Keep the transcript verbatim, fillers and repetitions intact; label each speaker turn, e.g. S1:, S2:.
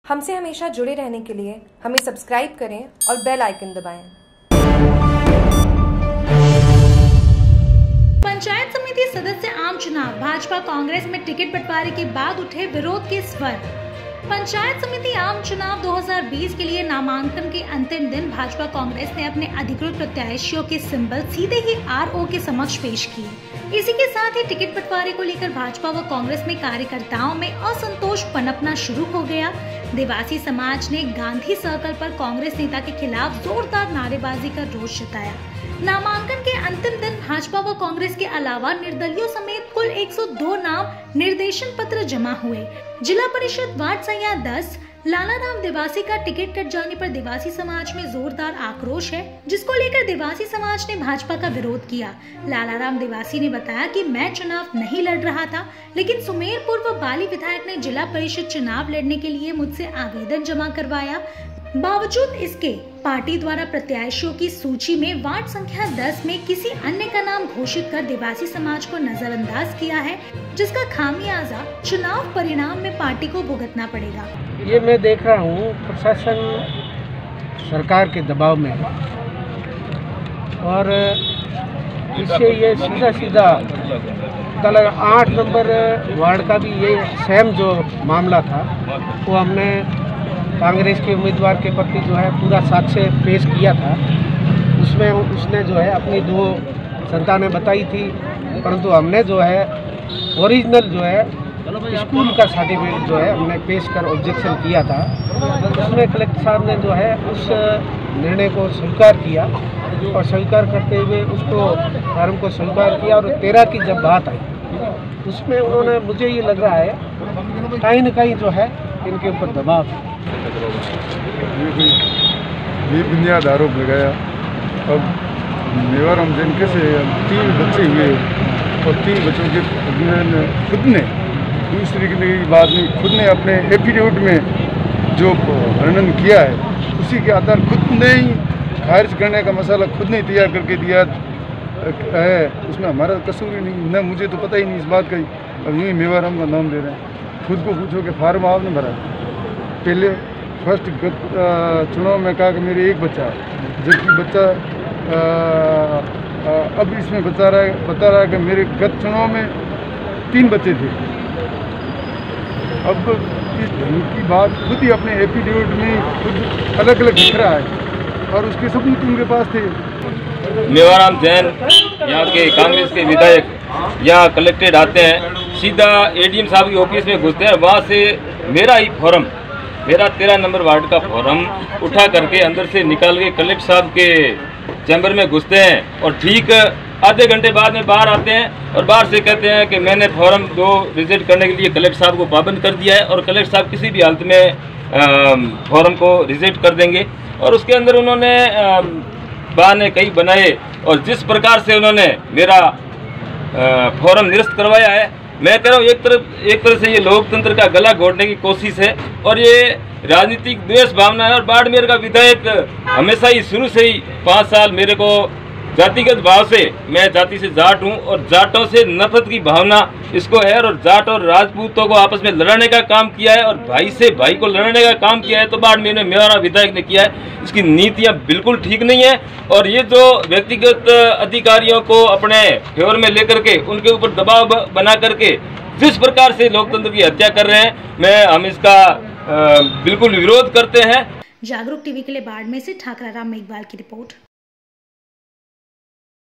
S1: हमसे हमेशा जुड़े रहने के लिए हमें सब्सक्राइब करें और बेल आइकन दबाएं।
S2: पंचायत समिति सदस्य आम चुनाव, भाजपा कांग्रेस में टिकट बंटवारे के बाद उठे विरोध के स्वर। पंचायत समिति आम चुनाव दो हज़ार बीस के लिए नामांकन के अंतिम दिन भाजपा कांग्रेस ने अपने अधिकृत प्रत्याशियों के सिंबल सीधे ही आरओ के समक्ष पेश किए। इसी के साथ ही टिकट बंटवारे को लेकर भाजपा व कांग्रेस में कार्यकर्ताओं में असंतोष पनपना शुरू हो गया। देवासी समाज ने गांधी सर्कल पर कांग्रेस नेता के खिलाफ जोरदार नारेबाजी कर रोष जताया। नामांकन के अंतिम दिन भाजपा व कांग्रेस के अलावा निर्दलियों समेत कुल एक सौ दो नाम निर्देशन पत्र जमा हुए। जिला परिषद वार्ड संख्या दस लालाराम देवासी का टिकट कट जाने पर देवासी समाज में जोरदार आक्रोश है, जिसको लेकर देवासी समाज ने भाजपा का विरोध किया। लालाराम देवासी ने बताया कि मैं चुनाव नहीं लड़ रहा था, लेकिन सुमेरपुर व बाली विधायक ने जिला परिषद चुनाव लड़ने के लिए मुझसे आवेदन जमा करवाया। बावजूद इसके पार्टी द्वारा प्रत्याशियों की सूची में वार्ड संख्या दस में किसी अन्य का नाम घोषित कर देवासी समाज को नजरअंदाज किया है, जिसका खामियाजा चुनाव परिणाम में पार्टी को भुगतना पड़ेगा।
S3: ये मैं देख रहा हूँ प्रशासन सरकार के दबाव में है और इससे ये सीधा सीधा तलक आठ नंबर वार्ड का भी ये सेम जो मामला था वो हमने कांग्रेस के उम्मीदवार के प्रति जो है पूरा साक्ष्य पेश किया था। उसमें उसने जो है अपनी दो संतानें बताई थी, परंतु हमने जो है ओरिजिनल जो है स्कूल का सर्टिफिकेट जो है हमने पेश कर ऑब्जेक्शन किया था। उसमें कलेक्टर साहब ने जो है उस निर्णय को स्वीकार किया और स्वीकार करते हुए उसको फॉर्म को स्वीकार किया और तेरह की जब बात आई उसमें उन्होंने, मुझे ये लग रहा है कहीं न कहीं जो है इनके ऊपर दबाव है।
S4: ये बुनियाद आरोप लगाया। अब मेवाराम जैन कैसे तीन बच्चे हुए और तीन बच्चों के खुद ने दूसरी की बात नहीं, खुद ने अपने एफिडेविट में जो वर्णन किया है उसी के आधार खुद ने ही खारिज करने का मसाला खुद ने तैयार करके दिया है। उसमें हमारा कसूर ही नहीं, न मुझे तो पता ही नहीं इस बात का ही। अब यूँ ही मेवाराम का नाम दे रहे हैं। खुद को पूछो कि फार्म आपने भरा, पहले फर्स्ट चुनाव में कहा कि मेरे एक बच्चा है, जबकि बच्चा आ, आ, अब इसमें बता रहा है बता रहा है कि मेरे गत चुनाव में तीन बच्चे थे। अब इस ढंग की बात खुद ही अपने एफिडेविट में खुद अलग अलग लिख रहा है और उसके सबूत उनके पास थे।
S5: मेवाराम जैन यहाँ के कांग्रेस के विधायक यहाँ कलेक्टेड आते हैं, सीधा एडीएम साहब की ऑफिस में घुसते हैं। वहाँ से मेरा ही फॉर्म, मेरा तेरह नंबर वार्ड का फॉर्म उठा करके अंदर से निकाल के कलेक्टर साहब के चैम्बर में घुसते हैं और ठीक आधे घंटे बाद में बाहर आते हैं और बाहर से कहते हैं कि मैंने फॉर्म दो रिजेक्ट करने के लिए कलेक्टर साहब को पाबंद कर दिया है और कलेक्टर साहब किसी भी हालत में फॉर्म को रिजेक्ट कर देंगे। और उसके अंदर उन्होंने बहाने कई बनाए और जिस प्रकार से उन्होंने मेरा फॉर्म निरस्त करवाया है, मैं कह रहा हूँ एक तरफ एक तरह से ये लोकतंत्र का गला घोटने की कोशिश है और ये राजनीतिक द्वेष भावना है। और बाड़मेर का विधायक हमेशा ही शुरू से ही पाँच साल मेरे को जातिगत भाव से, मैं जाति से जाट हूँ और जाटों से नफरत की भावना इसको है और जाट और राजपूतों को आपस में लड़ने का काम किया है और भाई से भाई को लड़ने का काम किया है। तो बाड़मेर में मेरा विधायक ने किया है। इसकी नीतियाँ बिल्कुल ठीक नहीं है और ये जो व्यक्तिगत अधिकारियों को अपने फेवर में लेकर के उनके ऊपर दबाव बना करके जिस प्रकार से लोकतंत्र की हत्या कर रहे हैं, मैं हम इसका बिल्कुल विरोध करते हैं।
S2: जागरूक टीवी के लिए बाड़मेर से ठाकरा राम मेघवाल की रिपोर्ट।